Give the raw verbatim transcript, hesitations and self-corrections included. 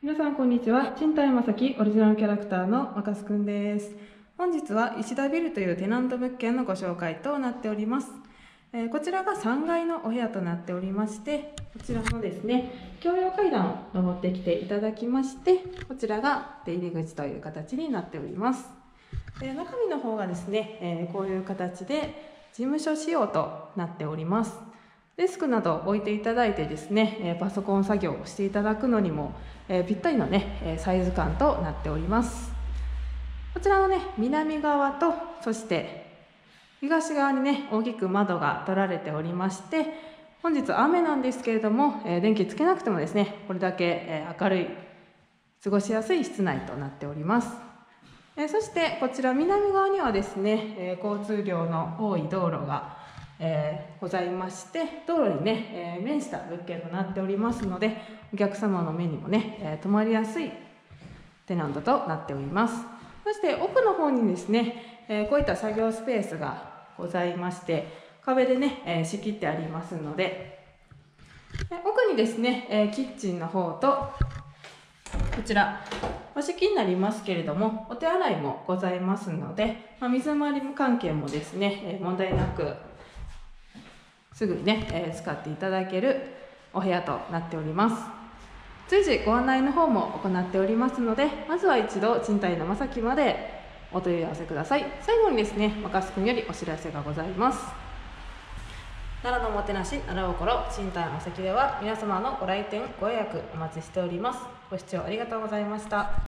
皆さんこんにちは。賃貸まさきオリジナルキャラクターの若洲くんです。本日は石田ビルというテナント物件のご紹介となっております。えー、こちらがさんがいのお部屋となっておりまして、こちらのですね、共用階段を登ってきていただきまして、こちらが出入り口という形になっております。えー、中身の方がですね、えー、こういう形で事務所仕様となっております。デスクなど置いていただいてですね、パソコン作業をしていただくのにもぴったりのねサイズ感となっております。こちらのね南側とそして東側にね大きく窓が取られておりまして、本日雨なんですけれども電気つけなくてもですねこれだけ明るい過ごしやすい室内となっております。そしてこちら南側にはですね交通量の多い道路がえー、ございまして、道路にね、えー、面した物件となっておりますので、お客様の目にもね、えー、泊まりやすいテナントとなっております。そして奥の方にですね、えー、こういった作業スペースがございまして、壁でね、えー、仕切ってありますので、奥にですね、えー、キッチンの方とこちら和式になりますけれども、お手洗いもございますので、まあ、水回り関係もですね、えー、問題なくすぐにね、えー、使っていただけるお部屋となっております。随時ご案内の方も行っておりますので、まずは一度賃貸のまさきまでお問い合わせください。最後にですね、若洲くんよりお知らせがございます。奈良のもてなし奈良心賃貸まさきでは皆様のご来店ご予約お待ちしております。ご視聴ありがとうございました。